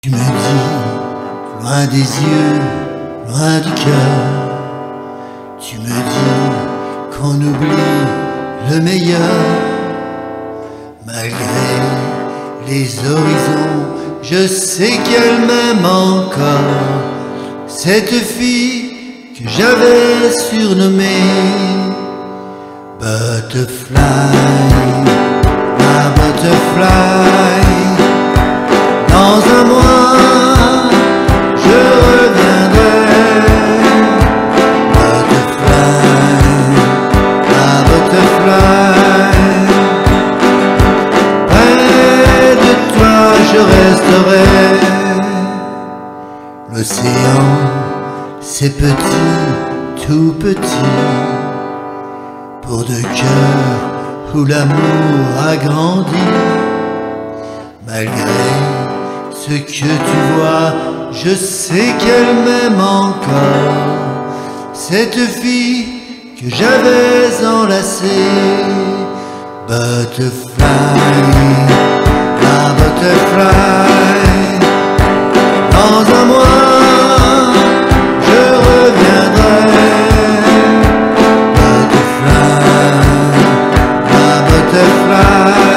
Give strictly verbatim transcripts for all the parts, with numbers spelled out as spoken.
Tu me dis, loin des yeux, loin du cœur, tu me dis qu'on oublie le meilleur. Malgré les horizons, je sais qu'elle m'aime encore, cette fille que j'avais surnommée Butterfly, ma butterfly. Dans un mois, je reviendrai. Butterfly, ma butterfly. Près de toi, je resterai. L'océan, c'est petit, tout petit, pour deux cœurs où l'amour a grandi. Malgré ce que tu vois, je sais qu'elle m'aime encore, cette fille que j'avais enlacée. Butterfly, ma butterfly. Dans un mois, je reviendrai. Butterfly, ma butterfly.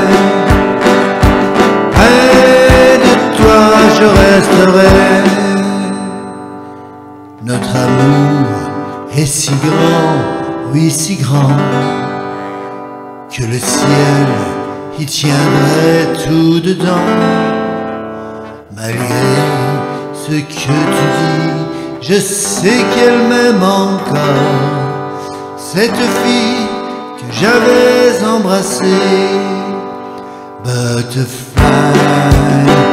Je resterai. Notre amour est si grand, oui si grand, que le ciel y tiendrait tout dedans. Malgré ce que tu dis, je sais qu'elle m'aime encore, cette fille que j'avais embrassée. Butterfly,